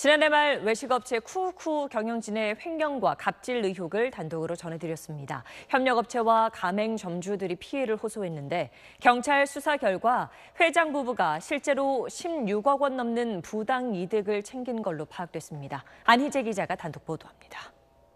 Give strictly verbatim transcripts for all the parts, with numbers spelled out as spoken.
지난해 말 외식업체 쿠쿠 경영진의 횡령과 갑질 의혹을 단독으로 전해드렸습니다. 협력업체와 가맹점주들이 피해를 호소했는데 경찰 수사 결과 회장 부부가 실제로 십육억 원 넘는 부당 이득을 챙긴 걸로 파악됐습니다. 안희재 기자가 단독 보도합니다.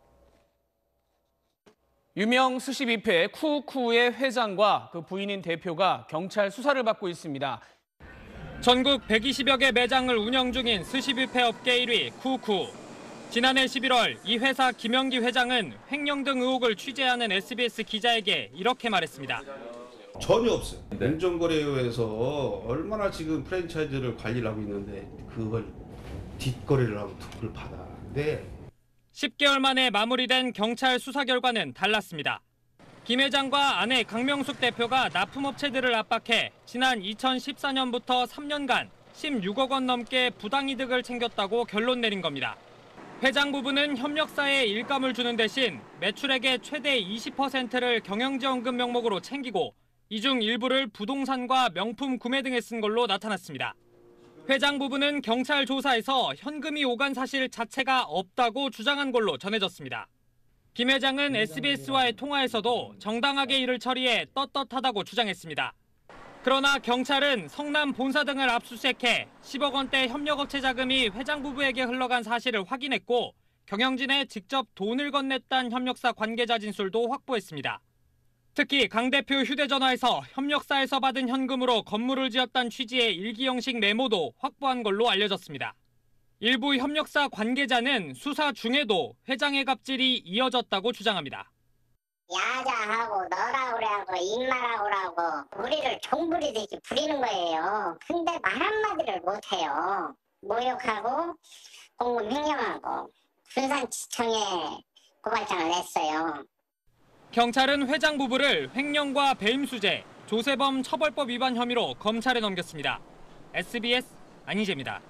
유명 스시 뷔페 쿠쿠의 회장과 그 부인인 대표가 경찰 수사를 받고 있습니다. 전국 백이십여 개 매장을 운영 중인 스시 뷔페 업계 일 위 쿠쿠. 지난해 십일월 이 회사 김영기 회장은 횡령 등 의혹을 취재하는 에스비에스 기자에게 이렇게 말했습니다. 전혀 없어요. 공정거래위에서 얼마나 지금 프랜차이즈를 관리를 하고 있는데 그걸 뒷거래를 하고 돈을 받았는데 십 개월 만에 마무리된 경찰 수사 결과는 달랐습니다. 김 회장과 아내 강명숙 대표가 납품업체들을 압박해 지난 이천십사 년부터 삼 년간 십육억 원 넘게 부당이득을 챙겼다고 결론 내린 겁니다. 회장 부부는 협력사에 일감을 주는 대신 매출액의 최대 이십 퍼센트를 경영지원금 명목으로 챙기고 이 중 일부를 부동산과 명품 구매 등에 쓴 걸로 나타났습니다. 회장 부부는 경찰 조사에서 현금이 오간 사실 자체가 없다고 주장한 걸로 전해졌습니다. 김 회장은 에스비에스와의 통화에서도 정당하게 일을 처리해 떳떳하다고 주장했습니다. 그러나 경찰은 성남 본사 등을 압수수색해 십억 원대 협력업체 자금이 회장 부부에게 흘러간 사실을 확인했고 경영진에 직접 돈을 건넸다는 협력사 관계자 진술도 확보했습니다. 특히 강 대표 휴대전화에서 협력사에서 받은 현금으로 건물을 지었다는 취지의 일기 형식 메모도 확보한 걸로 알려졌습니다. 일부 협력사 관계자는 수사 중에도 회장의 갑질이 이어졌다고 주장합니다. 야자하고 너라 그래하고 입마라 그러고 우리를 종부리듯이 부리는 거예요. 근데 말 한마디를 못해요. 모욕하고 공금 횡령하고 군산지청에 고발장을 냈어요. 경찰은 회장 부부를 횡령과 배임수재, 조세범 처벌법 위반 혐의로 검찰에 넘겼습니다. 에스비에스 안희재입니다.